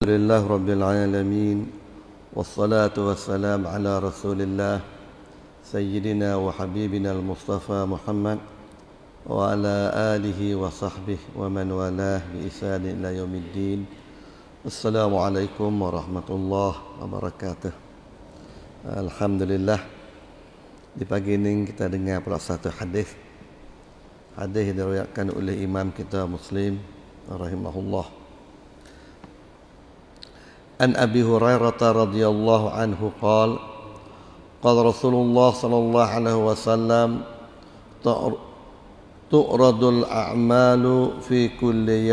Alhamdulillah Rabbil Alamin. Wassalatu wassalam ala Rasulillah Sayyidina wa Habibina al-Mustafa Muhammad wa ala alihi wa sahbihi wa man walah bi ihsan ila yaumiddin. Assalamualaikum warahmatullahi wabarakatuh. Alhamdulillah, di pagi ini kita dengar pula satu hadis. Hadis diriwayatkan oleh Imam kita Muslim rahimahullah. An Abi Hurairah radhiyallahu anhu qala qala Rasulullah sallallahu alaihi wasallam tu'radul a'malu fi kulli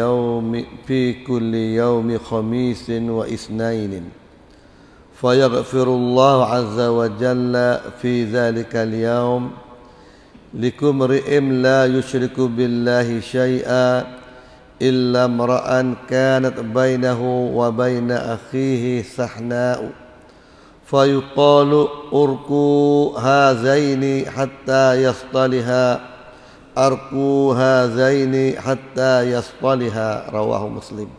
yawmi khamisin wa isnainin fayaghfirullahu azza wa jalla fi dhalika al-yawm likumri'im la yushriku billahi syai'a illa mar'an kanat bainahu wa baina akhihi sahna'u fayuqalu urku hazaini hatta yastaliha arku hazaini hatta yastaliha. Rawahu Muslim.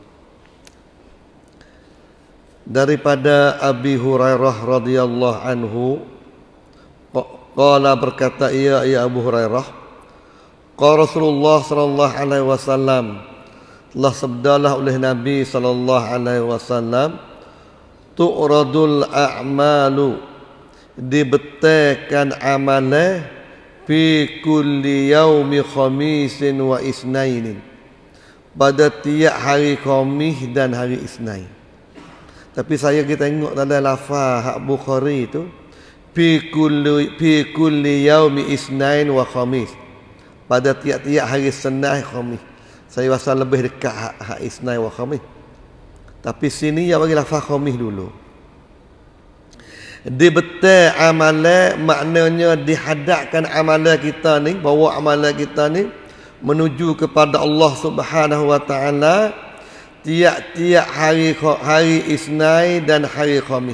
Daripada Abi Hurairah radhiyallahu anhu qala, berkata ia Abu Hurairah, qala Rasulullah sallallahu alaihi wasallam, telah sabdalah oleh Nabi sallallahu alaihi wasallam, tu'radul a'malu, dibetulkan amalan, fi kulli yaumi khamisin wa isnainin, pada tiap hari Khamis dan hari Isnin. Tapi kita tengok dalam lafaz Bukhari itu fi kulli yaumi isnain wa khamis, pada tiap-tiap hari Senin Khamis. Saya rasa lebih dekat hak Isnin wa Khamis. Tapi sini ya bagi lafaz Khamis dulu. Dibetul amalan, maknanya dihadapkan amalan kita ni, bawa amalan kita ni menuju kepada Allah Subhanahu wa taala tiap-tiap hari Isnin dan hari Khamis.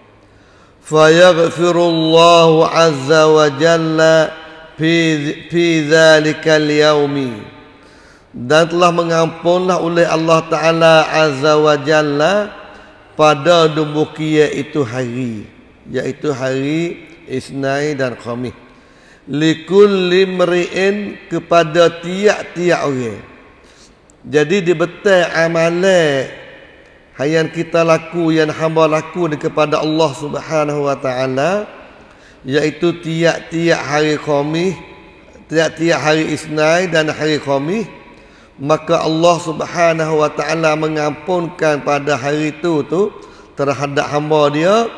Fayaghfirullahu azza wa jalla fi dzalikal yaumi, dan telah mengampunlah oleh Allah Ta'ala Azza wa Jalla pada demikian itu hari, yaitu hari Isnin dan Khamis, likulli mri'in, kepada tiap-tiap orang. Jadi dibetul amalan yang kita laku, yang hamba laku kepada Allah Subhanahu wa Ta'ala, yaitu tiap-tiap hari Khamis, tiap-tiap hari Isnin dan hari Khamis, maka Allah Subhanahu wa taala mengampunkan pada hari itu terhadap hamba dia,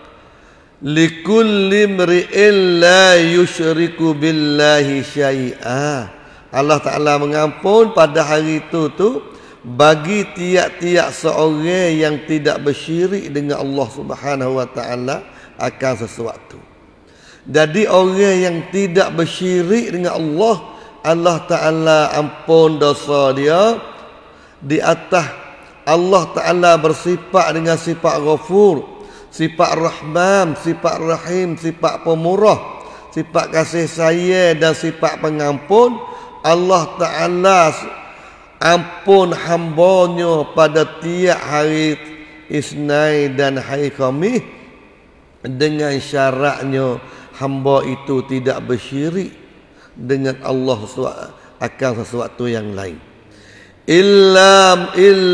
likulli mri'in la yusyriku billahi syai'a. Allah Taala mengampun pada hari itu bagi tiap-tiap seorang yang tidak bersyirik dengan Allah Subhanahu wa taala akan sesuatu. Jadi orang yang tidak bersyirik dengan Allah Ta'ala ampun dosa dia. Di atas Allah Ta'ala bersifat dengan sifat Ghafur, sifat Rahman, sifat Rahim, sifat Pemurah, sifat kasih sayang dan sifat pengampun. Allah Ta'ala ampun hambanya pada tiap hari Isnin dan hari Khamis dengan syaratnya hamba itu tidak bersyirik dengan Allah akan sesuatu yang lain. Illa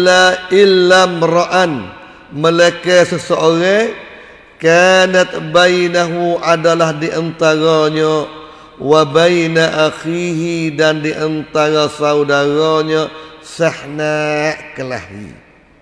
mra'an, melaka seseorang, kanat bainahu, adalah di antaranya, wa baina akhihi, dan di antara saudaranya, sahna, kelahi.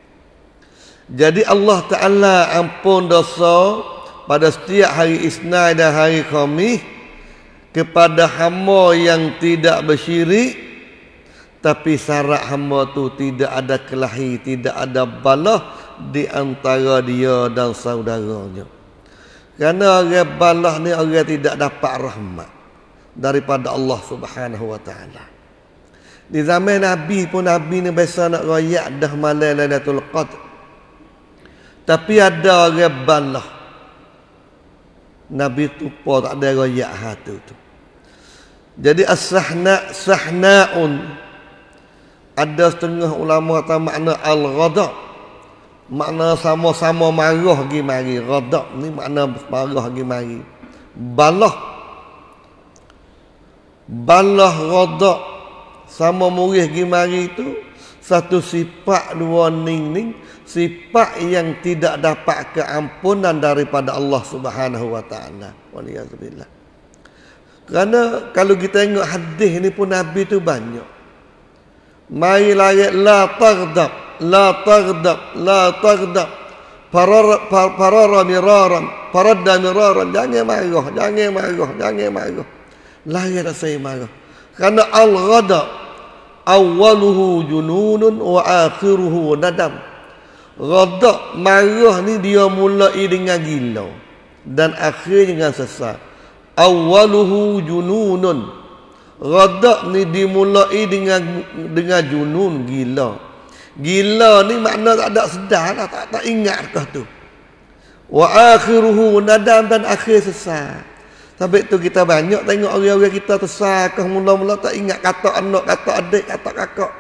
Jadi Allah Ta'ala ampun dosa pada setiap hari Isnin dan hari Khamis kepada hamba yang tidak bersyirik, tapi syarat hamba tu tidak ada kelahi, tidak ada balah di antara dia dan saudaranya. Kerana orang balah ni orang tidak dapat rahmat daripada Allah Subhanahu wa taala. Di zaman Nabi pun, Nabi ni biasa nak royak dah malam Lailatul Qadar, tapi ada orang balah, Nabi tupa tak ada royak hatu tu. Jadi as-sahna'un, ada setengah ulama kata makna al-ghadab, makna sama-sama marah gi mari. Ghadab ni makna marah gi mari. Balah ghadab sama murih gi mari itu satu sifat dua ning, sifat yang tidak dapat keampunan daripada Allah Subhanahu wa taala. Waliyazbillah. Kerana kalau kita tengok hadis ni pun Nabi tu banyak. Mari larat la taghdab. Parara miraran, paradda miraran. Jangan marah. Larat saya marah. Kerana al-ghadab awaluhu jununun wa akhiruhu nadam. Ghadab marah ni dia mulai dengan gila dan akhirnya dengan sesat. Awaluhu jununun. Ghadab ni dimulai dengan junun, gila. Gila ni makna tak ada sedar lah, tak ingat kah tu. Wa akhiruhu nadam, dan akhir sesat. Sampai tu kita banyak tengok orang-orang kita tersakah mula-mula tak ingat kata anak, kata adik, kata kakak.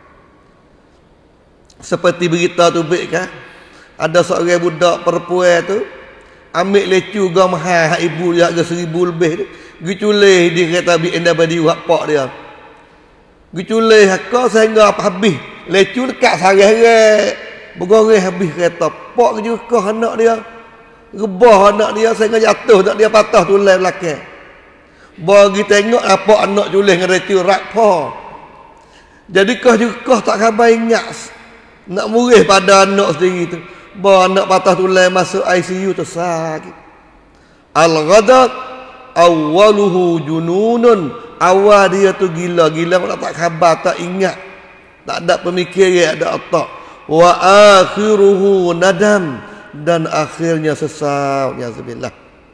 Seperti berita tu baik kan? Ada seorang budak perempuan tu ambil lecu gam mahal ibu dia harga 1,000 lebih tu. Giculih di kereta BNW badi wak pak dia. Giculih hakak sehingga habis. Lecu dekat sarang-sarang. Bergoreng habis kereta. Pak juga anak dia. Rebah anak dia sehingga jatuh, tak dia patah tulang belakang. Bagi tengok apa anak culih dengan recu rakpa. Jadi kau juga tak khabar ingat nak murih pada anak sendiri tu. Bah anak patah tulang masuk ICU tersakit. Al-ghadab awaluhu jununun. Awal dia tu gila tak khabar, tak ingat. Tak ada pemikiran, ada otak. Wa akhiruhu nadam, dan akhirnya sesat. Yazbillah.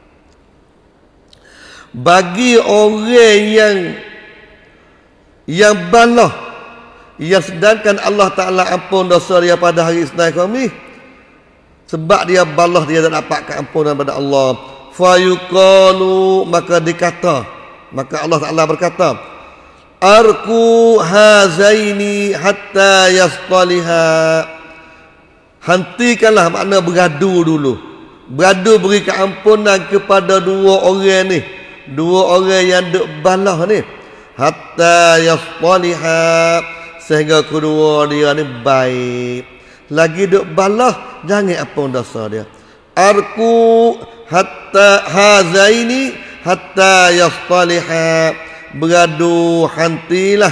Bagi orang yang balah, yang sedangkan Allah Ta'ala ampun dosa dia pada hari Isnin kami, sebab dia balah dia tak dapat keampunan pada Allah. Fayuqalu, maka dikata, maka Allah Ta'ala berkata, arku hazaini hatta yastaliha. Hentikanlah, makna beradu dulu. Beradu beri keampunan kepada dua orang ni. Dua orang yang duk balah ni. Hatta yastaliha, sehingga kedua dia ni baik. Lagi duk balah, jangan ampun dosa dia. Arku hatta hazaini hatta yastaliha. Beradu, hentilah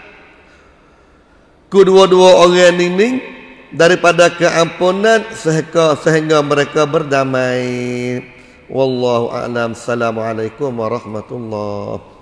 kedua-dua orang ni daripada keampunan sehingga mereka berdamai. Wallahu a'lam. Assalamualaikum warahmatullahi